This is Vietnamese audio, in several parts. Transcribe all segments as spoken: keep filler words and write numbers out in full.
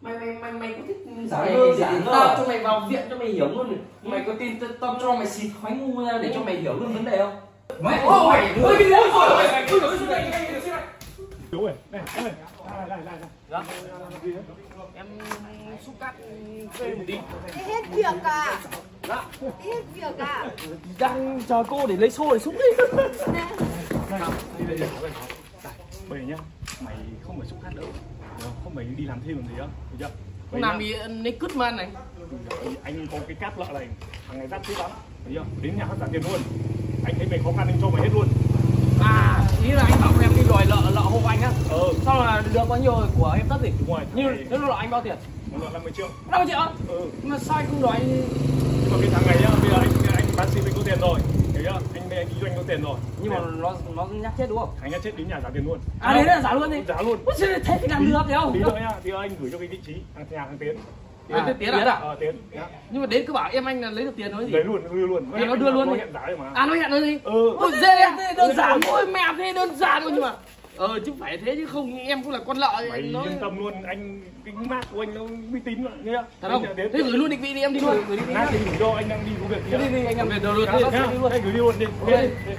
mày mày mày mày có thích giả Mày ngơ giả thì ngơ. tao cho mày vào viện cho mày hiểu luôn này. Mày có tin tao- tao cho mày xịt khói ngu ra để cho mày hiểu luôn vấn đề không? Mày Ôi, mày ôi, cái gì đấy? Ôi, ôi, ôi, ôi, Đúng rồi, này, này, lại, lại, lại, dạ. Em xúc cát thuê một tí. Hết việc à? Dạ. Hết việc à? Đang chờ cô để lấy xô để xúc đi. này, đi đây, đi đây. Bởi nhá, mày không phải xúc khác đâu, hiểu không? Không phải đi làm thêm làm gì đâu, hiểu chưa? Không làm gì lấy cứt man này. Anh có cái cát lợ này, thằng này dắt thích lắm, hiểu chưa? Đến nhà hắn trả tiền luôn. Anh thấy mày khó khăn anh cho mày hết luôn. À, ý là anh bảo em đi đòi lợ lợ hộ anh á. Ừ. Sao là được bao nhiêu rồi của em tất gì? Đúng rồi. Như thế lợ anh bao tiền? Một lợ năm mươi triệu. năm mươi triệu á? Ừ. Mà sao anh không đòi anh? Nhưng mà cái thằng này nhá, bây giờ anh anh bán sim anh có tiền rồi, hiểu chưa? Anh anh kinh doanh có tiền rồi. Nhưng mà nó nó nhắc chết đúng không? Thằng nhá chết đến nhà trả tiền luôn. À đấy là giả luôn đi. Giá luôn. Ôi trời, thế thì làm được thấy không? Tí nữa nhá, tí nữa anh gửi cho cái vị trí hàng nhà hàng Tiến. À, Tiến à? Ờ, Tiến. Nhá. Nhưng mà đến cứ bảo em anh là lấy được tiền nói gì? Lấy luôn, đưa luôn. À, nó đưa luôn nó đi. hiện giá rồi mà. À nó hẹn rồi gì? Ừ. Ôi dê thế đơn giản thôi, mẹ thế đơn giản thôi nhưng mà ờ chứ phải thế chứ không em cũng là con lợ. Mày nó... yên tâm luôn, anh cái mác của anh nó uy tín mà, nghe chưa? Thật không? Thế gửi luôn định vị đi em đi luôn, gửi định vị Nát nhá. thì gửi cho anh đang đi có việc Thế đi đi anh em về đồ luôn đi. nhá. Anh gửi đi luôn đi. Ok.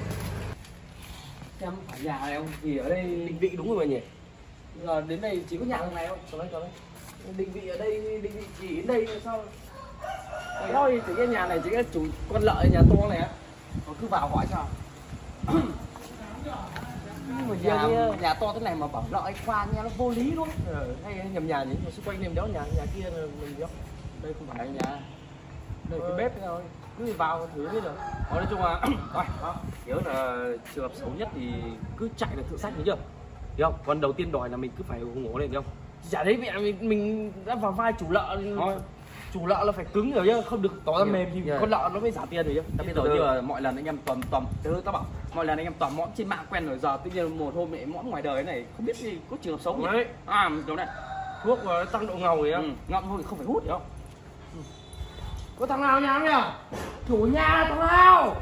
Em phải nhà này không? Thì ở đây định vị đúng rồi mà nhỉ? Giờ đến đây chỉ có nhà thằng này không? Cho đây cho đây. Định vị ở đây, định vị chỉ đến đây sao? Đấy thôi, chỉ cái nhà này chỉ cái chủ con lợi nhà to này á. Nó cứ vào hỏi sao? Nhưng mà nhà, nhà to thế này mà bảo lợi qua nghe nó vô lý đúng không? Ừ, hay nhầm nhà nhỉ? Xung quanh em đéo nhà nhà kia là mình đéo. Đây không phải nhà. Đây cái bếp thôi. Cứ vào thử biết rồi. Đó, nói chung là thôi, đó. Nhớ là trường hợp xấu nhất thì cứ chạy là thử sách đúng chưa? Hiểu không? Còn đầu tiên đòi là mình cứ phải hùng hổ lên hiểu không? Chả thấy mẹ mình, mình đã vào vai chủ lợ thôi. Chủ lợ là phải cứng rồi chứ không được tỏ ra mềm thì con lợ nó mới trả tiền rồi chứ. Bây giờ như là mọi lần anh em tầm tầm từ tao bảo mọi lần anh em tầm mõm trên mạng quen rồi, giờ tự nhiên một hôm lại mõm ngoài đời này không biết gì có trường hợp xấu đấy. À chỗ này thuốc tăng độ ngầu rồi á, ừ. Ngậm thôi không phải hút hiểu không? Ừ. Có thằng nào nhà không nhỉ? Chủ nhà thằng nào?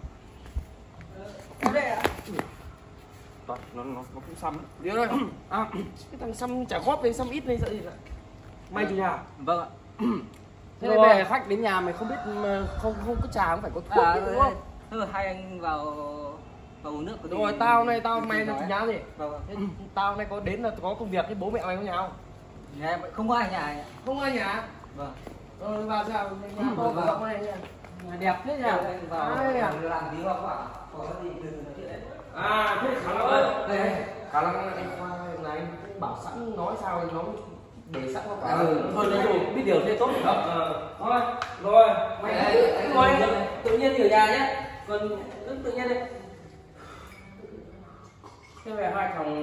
Ở đây à? Nó, nó, nó cũng xăm đi đây. À, cái thằng xăm chả góp lên xăm ít lên sợ gì vậy? May chủ nhà. Vâng ạ. Thế này về khách đến nhà mày không biết mà không không có trà không phải có thuốc À, chứ, đúng không? thôi hai anh vào vào uống nước có Rồi tao này tao mày là chủ nói. nhà gì? Vâng. Thế tao này có đến là có công việc với bố mẹ mày có nhà không? Nhà em không có ai nhà này. Không ai nhà. Vâng. Rồi vào sao nhà to Vâng. rộng này nha. Nhà đẹp thế nhỉ? Vào Ai à? làm tí hoa quả. Có gì từ từ nói chuyện đấy. À thế khả năng đây đây. Khả năng anh qua này anh cũng bảo sẵn nói sao thì nó để sẵn hoa quả. Ừ, thôi nói chung biết điều thế tốt rồi. Ờ, thôi, rồi, mày Đấy, cứ anh ngồi ngồi đi. tự nhiên thì ở nhà nhé. Còn cứ tự nhiên đi. Thế về hai thằng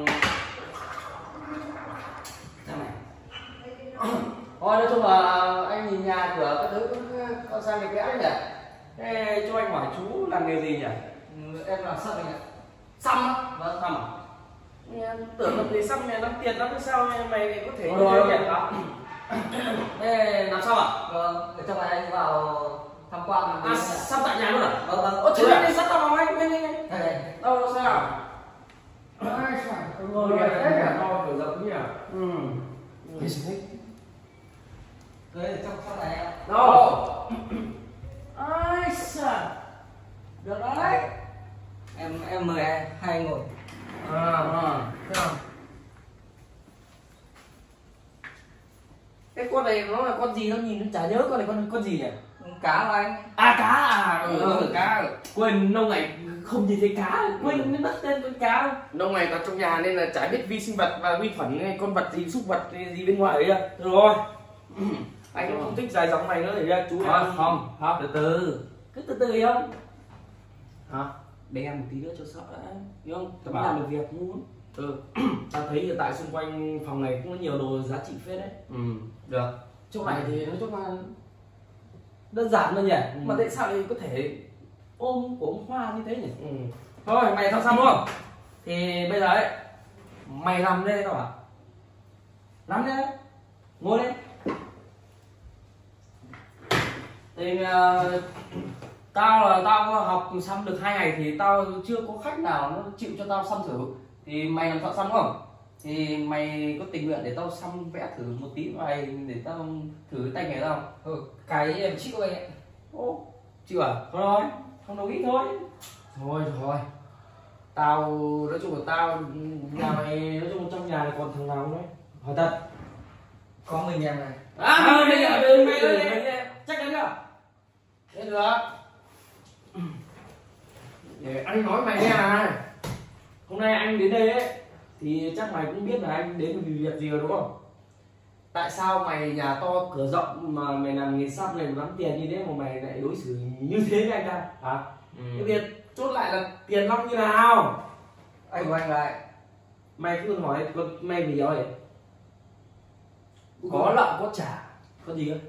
Nào này. thôi nói chung là anh nhìn nhà cửa các thứ con sang này cái nhỉ. Thế cho anh hỏi chú làm nghề gì nhỉ? Ừ, em làm sắp anh ạ. Xăm á? Vâng. Xăm à? Nghe tưởng là người xăm này lắm tiền lắm sao mày lại có thể như Rồi, thế nhỉ? Thế làm sao ạ? Vâng, ở trong này anh vào tham quan một tí. À, xăm tại nhà luôn à? Vâng vâng. Ơ thế này sắp tao vào anh, nhanh nhanh nhanh. Đây đây. Đâu sao? Ai sao? Ngồi kìa, thế cả to kiểu rộng nhỉ? Ừ. Cái gì thế? Đây ở trong trong này ạ. Đâu? Ai sao? Được đấy. Em em mời hai anh ngồi. À, à. Sao? Cái con này nó là con gì nó nhìn nó chả nhớ con này con con gì nhỉ? Cá của anh. À cá à? Ừ, Ừ. ừ cá. Quên lâu ngày không nhìn thấy cá, quên nó mất tên con cá. Lâu ngày vào trong nhà nên là chả biết vi sinh vật và vi khuẩn hay con vật gì, súc vật gì bên ngoài ấy à. Được rồi. Anh cũng không thích dài dòng này nữa để ra chú Thôi, em. không, không. Từ từ. Cứ từ từ hiểu không? Hả? Để em một tí nữa cho sợ đã. Hiểu không? Tao Bảo. làm được việc muốn. Ừ. Tao thấy hiện tại xung quanh phòng này cũng có nhiều đồ giá trị phết đấy. Ừ, được. Chỗ này thì nói chung là đơn giản thôi nhỉ. Ừ. Mà tại sao lại có thể ôm của ông Hoa như thế nhỉ? Ừ. Thôi mày thao xong đúng không? Thì bây giờ ấy mày nằm đây các bạn. Nằm đây. Ngồi đây. Thì uh, tao là tao học xăm được hai ngày thì tao chưa có khách nào nó chịu cho tao xăm thử. Thì mày làm thợ xăm đúng không? Thì mày có tình nguyện để tao xăm vẽ thử một tí mày để tao thử tay nghề tao? Ừ, cái em chịu anh ạ. Ô, chịu à? Thôi, không đồng ý thôi. Thôi thôi. Tao nói chung là tao nhà mày nói chung trong nhà này còn thằng nào không đấy? Hỏi thật. Có mình em này. À, bây giờ đây mày đây ơi, đây. Chắc chắn chưa? Thế được. Để anh nói mày nghe này. Hôm nay anh đến đây ấy thì chắc mày cũng biết là anh đến vì việc gì rồi đúng không? Tại sao mày nhà to cửa rộng mà mày làm nghề sắp này lắm tiền như thế mà mày lại đối xử như thế với anh ta hả? Ừ. Cái việc chốt lại là tiền long như nào? Anh của anh lại. Mày cứ hỏi mày vì gì vậy? Có nợ có trả, có gì cơ?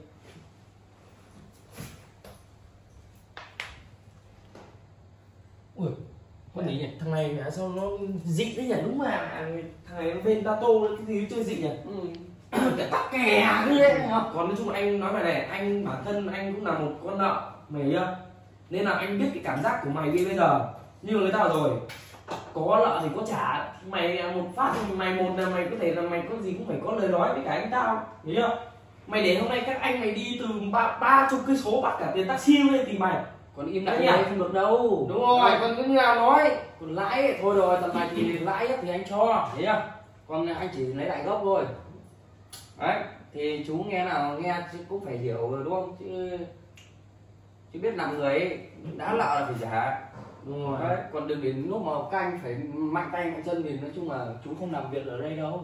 Ui, con gì nhỉ? Thằng này mẹ sao nó dị đấy nhỉ? Đúng mà thằng này nó bên Tato cái gì chơi dị nhỉ? Ừ. Cái tắc kè cái đấy. Còn nói chung anh nói mày này, anh bản thân anh cũng là một con nợ, mày hiểu chưa? Nên là anh biết cái cảm giác của mày bây giờ như người ta rồi. Có nợ thì có trả, mày một phát thì mày một là mày có thể là mày có gì cũng phải có lời nói với cả anh tao, hiểu chưa? Mày để hôm nay các anh mày đi từ ba ba chục cây số bắt cả tiền taxi lên thì mày Còn im lặng đấy đây nhỉ? không được đâu. Đúng rồi, còn cứ như nào nói. Còn lãi ấy, thôi rồi, tầm này thì lãi ấy thì anh cho, thấy chưa? Còn anh chỉ lấy lại gốc thôi. Đấy, thì chú nghe nào nghe chứ cũng phải hiểu rồi đúng không? Chứ chứ biết làm người ấy, đã nợ là phải trả. Đúng rồi. Đấy, còn đừng đến lúc mà các anh phải mạnh tay mạnh chân thì nói chung là chú không làm việc ở đây đâu.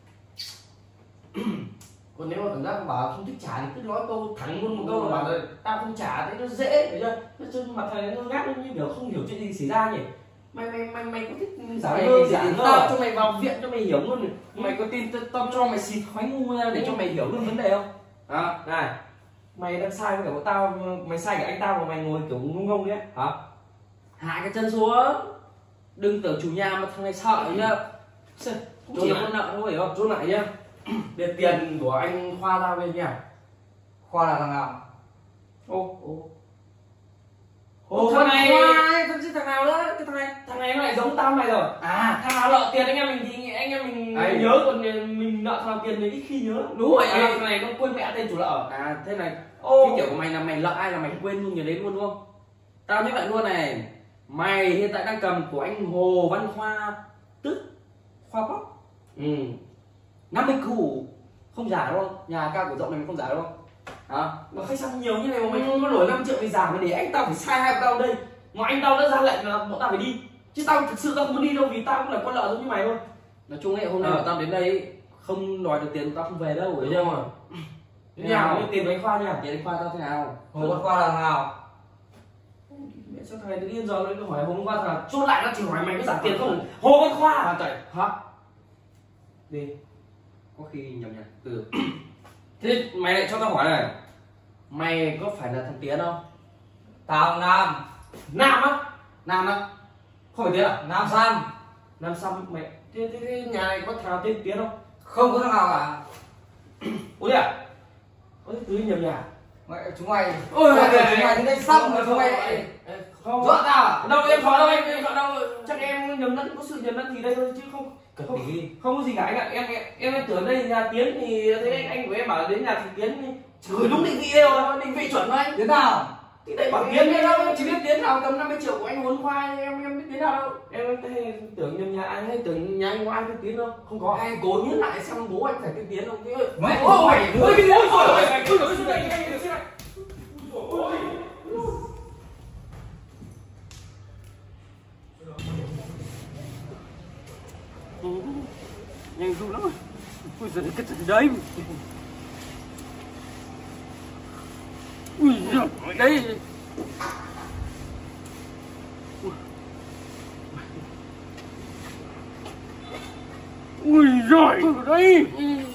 Còn nếu mà cảm giác bảo không thích trả thì cứ nói câu thẳng luôn một câu là bảo là tao không trả thế nó dễ, thấy chưa? Nó trên mặt thầy nó gác nó như kiểu không hiểu chuyện gì xảy ra nhỉ? Mày mày mày mày có thích giả Mày vờ thì giả giả vờ vờ. cho mày vào viện cho mày hiểu luôn. Mày có tin tao tao cho mày xịt khói ngu ra để cho mày hiểu luôn vấn đề không? Đó, này. Mày đang sai với cả của tao, mày sai cả anh tao mà mày ngồi kiểu ngu ngông đấy hả? Hạ cái chân xuống. Đừng tưởng chủ nhà mà thằng này sợ nhá. Không chỉ con nợ đâu hiểu không? Chốt lại nhá. Để tiền của anh Khoa giao lên nha. Khoa là thằng nào? Ô ô ô thằng này thằng chứ thằng nào nữa, cái thằng này thằng này nó lại giống tao mày rồi. À thằng nào nợ tiền anh em mình thì anh em mình Đấy. nhớ, còn mình nợ thằng nào tiền mình ít khi nhớ. Đúng rồi, à, thằng này nó quên mẹ tên chủ nợ. À thế này ô, cái kiểu của mày là mày nợ ai là mày quên luôn người đấy luôn đúng không? Tao nhắc lại luôn này, mày hiện tại đang cầm của anh Hồ Văn Khoa, tức Khoa Pop. Ừ. năm mươi củ không giả đúng không? Nhà cao của rộng này mình không giả đúng không? Hả? Mà khách sạn nhiều như này mà mày không có nổi năm triệu mày giả, mày để anh tao phải sai hai tao đây. Mà anh tao đã ra lệnh là bọn tao phải đi. Chứ tao thực sự tao không muốn đi đâu vì tao cũng là con nợ giống như mày thôi. Nói chung ấy hôm nay Ờ. mà tao đến đây ấy, không đòi được tiền tao không về đâu, hiểu chưa mà? Thế nào cái tiền của anh Khoa nha. Tiền anh Khoa tao thế nào? Hồ Văn Khoa là thằng nào? Mẹ sao thằng này tự nhiên giờ nó cứ hỏi Hồ Văn Khoa thằng nào? Chốt lại nó chỉ hỏi mày có giả tiền không? Hồ Văn Khoa. À trời. Hả? Đi. Có khi nhầm nhầm. Ừ. Thế mày lại cho tao hỏi này, mày có phải là thằng Tiến không? Tao Nam. Nam á? Nam á? Không phải Tiến à? Nam Sam. Nam Sam mày. Thế, thế, thế nhà này có thằng nào tên Tiến không? Không có thằng nào cả. Ôi à? Ôi tứ nhầm nhà. Mày chúng mày. Ôi Mày tưởng chúng mày đến đây xong rồi chúng mày. Không. Dọa tao à? Đâu em khó đâu anh, em khó đâu. Chắc em nhầm lẫn, có sự nhầm lẫn thì đây thôi chứ không. Không, không có gì cả anh ạ. Em em em, em tưởng đây nhà Tiến thì thấy anh anh của em bảo là đến nhà thì Tiến thì chửi đúng định vị đâu, định vị chuẩn thôi anh. Đến nào? Thì đây bảo Tiến đâu, em chỉ biết Tiến nào tầm năm mươi triệu của anh muốn khoai, em em biết Tiến nào đâu. Em hay tưởng nhầm nhà anh, hay tưởng nhà anh có ai tên Tiến đâu. Không có. Anh cố nhớ lại xem bố anh phải tên Tiến không chứ. Mày Ôi mày ôi ôi ôi ôi ôi ôi ôi ôi. Nhanh ru lắm rồi. Ui giời, cái gì đấy. Ui giời, ở đây. Ui giời, ở đây.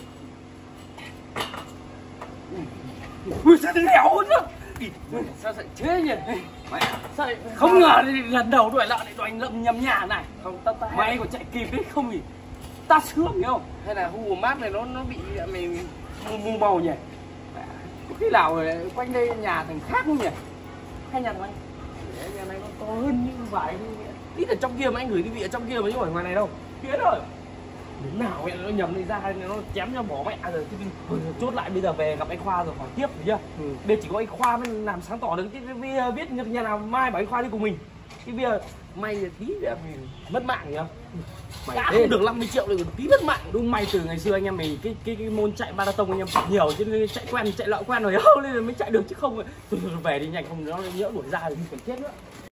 Ui sao thế đéo hơn nữa. Sao lại thế nhỉ? Mày sao lại không ngờ lần đầu đuổi lợn lại đuổi lợn nhầm nhà này. Không tao ta mày còn chạy kịp đấy không thì ta sướng hiểu không? Hay là hu mát này nó nó bị mày mù màu nhỉ? Có khi nào quanh đây nhà thằng khác không nhỉ? Hay nhà thằng anh? Nhà này nó to hơn như vải. Ít ở trong kia mà anh gửi cái vị ở trong kia mà chứ không phải ngoài này đâu. Kia rồi. Đến nào mẹ nó nhầm đi ra nó chém cho bỏ mẹ rồi thì mình chốt lại bây giờ về gặp anh Khoa rồi hỏi tiếp được chưa? Ừ. Bây giờ chỉ có anh Khoa mới làm sáng tỏ được chứ bây giờ biết nhà nào mai bảo anh Khoa đi cùng mình. Cái bây giờ may là tí là mình mất mạng nhá. Mày đã không được năm mươi triệu được tí mất mạng đúng mày. Từ ngày xưa anh em mình cái cái, cái môn chạy marathon anh em chạy nhiều chứ chạy quen chạy lọ quen rồi không nên là mới chạy được chứ không. Tôi về đi nhanh không nó nhỡ đuổi ra thì cần chết nữa.